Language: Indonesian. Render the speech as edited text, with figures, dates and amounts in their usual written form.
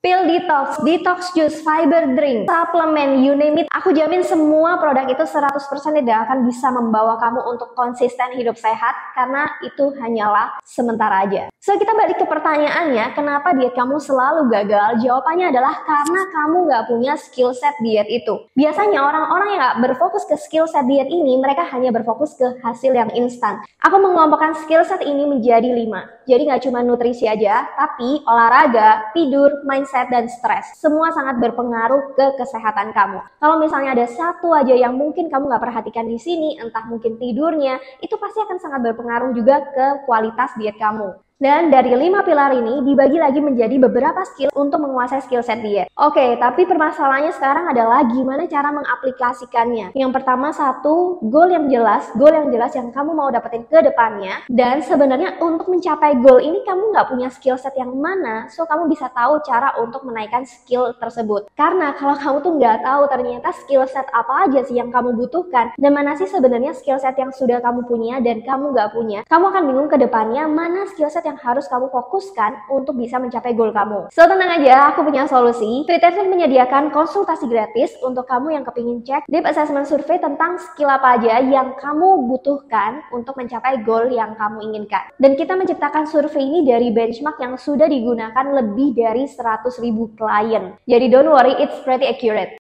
Pill detox, detox juice, fiber drink, suplemen, you name it. Aku jamin semua produk itu 100% tidak akan bisa membawa kamu untuk konsisten hidup sehat, karena itu hanyalah sementara aja. So, kita balik ke pertanyaannya, kenapa diet kamu selalu gagal? Jawabannya adalah karena kamu nggak punya skill set diet itu. Biasanya orang-orang yang nggak berfokus ke skill set diet ini, mereka hanya berfokus ke hasil yang instan. Aku mengelompokkan skill set ini menjadi 5. Jadi nggak cuma nutrisi aja, tapi olahraga, tidur, mindset, dan stres. Semua sangat berpengaruh ke kesehatan kamu. Kalau misalnya ada satu aja yang mungkin kamu nggak perhatikan di sini, entah mungkin tidurnya, itu pasti akan sangat berpengaruh juga ke kualitas diet kamu. Dan dari 5 pilar ini dibagi lagi menjadi beberapa skill untuk menguasai skill set diet. Oke, tapi permasalahannya sekarang adalah gimana cara mengaplikasikannya. Yang pertama, satu, goal yang jelas yang kamu mau dapetin ke depannya. Dan sebenarnya untuk mencapai goal ini kamu nggak punya skill set yang mana, so kamu bisa tahu cara untuk menaikkan skill tersebut. Karena kalau kamu tuh nggak tahu ternyata skill set apa aja sih yang kamu butuhkan, dan mana sih sebenarnya skill set yang sudah kamu punya dan kamu nggak punya, kamu akan bingung ke depannya mana skill set yang harus kamu fokuskan untuk bisa mencapai goal kamu. So, tenang aja, aku punya solusi. Fitesseed menyediakan konsultasi gratis untuk kamu yang kepingin cek deep assessment survey tentang skill apa aja yang kamu butuhkan untuk mencapai goal yang kamu inginkan. Dan kita menciptakan survei ini dari benchmark yang sudah digunakan lebih dari 100.000 klien. Jadi don't worry, it's pretty accurate.